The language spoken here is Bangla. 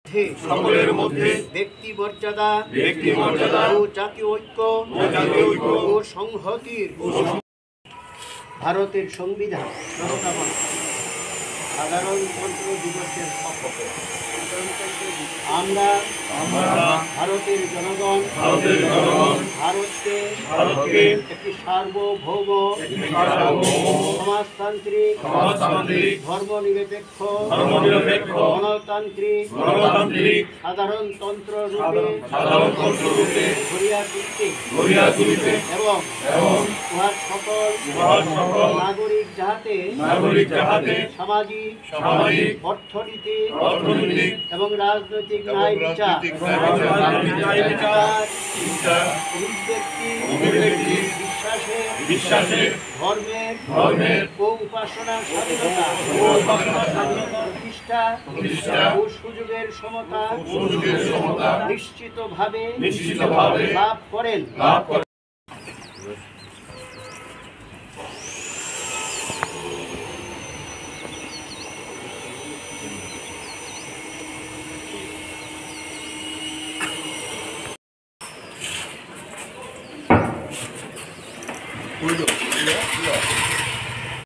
সকলের মধ্যে ব্যক্তি মর্যাদা ও জাতীয় ঐক্য ও সংহতির ভারতের সংবিধান সাধারণতন্ত্র দিবসের সপক্ষে আমরা ভারতের জনগণ ভারতকে একটি সার্বভৌম সমাজতান্ত্রিক ধর্মনিরপেক্ষ গণতান্ত্রিক সাধারণতন্ত্র রূপে গড়িয়া তুলিতে এবং উহার সকল নাগরিক যাহাতে সামাজিক অর্থনৈতিক এবং রাজনৈতিক ন্যায় বিচার বিশ্বাসে ধর্মের ও উপাসনার স্বাধীনতা প্রতিষ্ঠা ও সুযোগের সমতা নিশ্চিতভাবে লাভ করেন। 보여줘.